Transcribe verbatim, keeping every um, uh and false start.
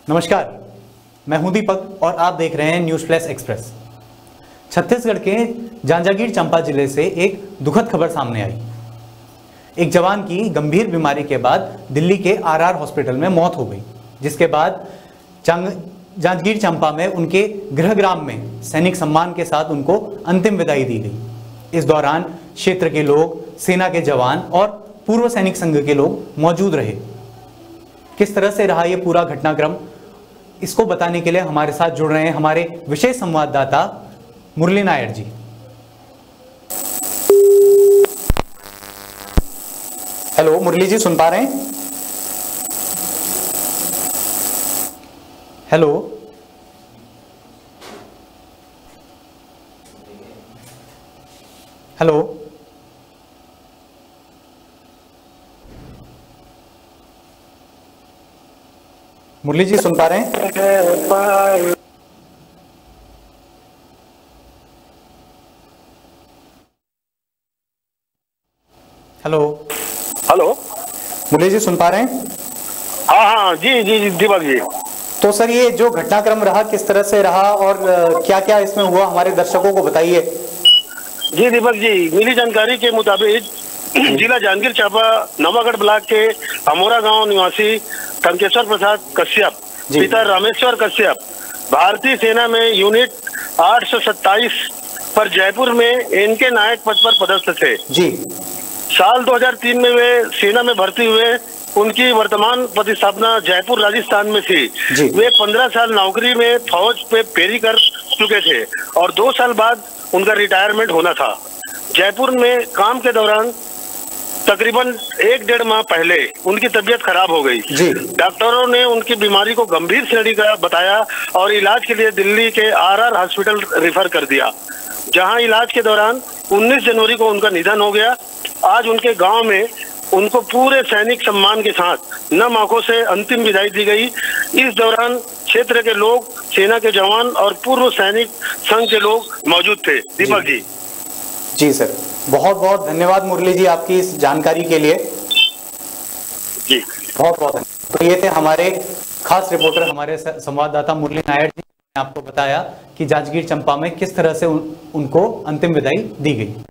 नमस्कार, मैं हूं दीपक और आप देख रहे हैं न्यूज फ्लैश एक्सप्रेस। छत्तीसगढ़ के जांजगीर चांपा जिले से एक दुखद खबर सामने आई। एक जवान की गंभीर बीमारी के बाद दिल्ली के आरआर हॉस्पिटल में मौत हो गई, जिसके बाद जांजगीर चांपा में उनके गृहग्राम में सैनिक सम्मान के साथ उनको अंतिम विदाई दी गई। इस दौरान क्षेत्र के लोग, सेना के जवान और पूर्व सैनिक संघ के लोग मौजूद रहे। किस तरह से रहा ये पूरा घटनाक्रम, इसको बताने के लिए हमारे साथ जुड़ रहे हैं हमारे विशेष संवाददाता मुरली नायर जी। हेलो मुरली जी, सुन पा रहे हैं? हेलो हेलो मुरली जी, सुन पा रहे हैं? हेलो हेलो मुरली जी, सुन पा रहे हैं? हाँ हाँ जी जी जी दीपक जी। तो सर, ये जो घटनाक्रम रहा किस तरह से रहा और क्या क्या इसमें हुआ, हमारे दर्शकों को बताइए। जी दीपक जी, मिली जानकारी के मुताबिक जिला जांजगीर चांपा नवागढ़ ब्लॉक के अमोरा गांव निवासी टंकेश्वर प्रसाद कश्यप, पिता रामेश्वर कश्यप, भारतीय सेना में यूनिट आठ सौ सत्ताईस पर जयपुर में एनके नायक पद पर पदस्थ थे जी। साल दो हज़ार तीन में वे सेना में भर्ती हुए। उनकी वर्तमान प्रतिस्थापना जयपुर राजस्थान में थी। वे पंद्रह साल नौकरी में फौज पे पेरी कर चुके थे और दो साल बाद उनका रिटायरमेंट होना था। जयपुर में काम के दौरान तकरीबन एक डेढ़ माह पहले उनकी तबीयत खराब हो गई। डॉक्टरों ने उनकी बीमारी को गंभीर श्रेणी का बताया और इलाज के लिए दिल्ली के आरआर हॉस्पिटल रेफर कर दिया, जहां इलाज के दौरान उन्नीस जनवरी को उनका निधन हो गया। आज उनके गांव में उनको पूरे सैनिक सम्मान के साथ नम आंखों से अंतिम विदाई दी गई। इस दौरान क्षेत्र के लोग, सेना के जवान और पूर्व सैनिक संघ के लोग मौजूद थे। दीपक जी जी सर, बहुत बहुत धन्यवाद मुरली जी आपकी इस जानकारी के लिए। जी बहुत बहुत धन्यवाद। तो ये थे हमारे खास रिपोर्टर, हमारे संवाददाता मुरली नायर जी ने आपको बताया कि जांजगीर चांपा में किस तरह से उन, उनको अंतिम विदाई दी गई।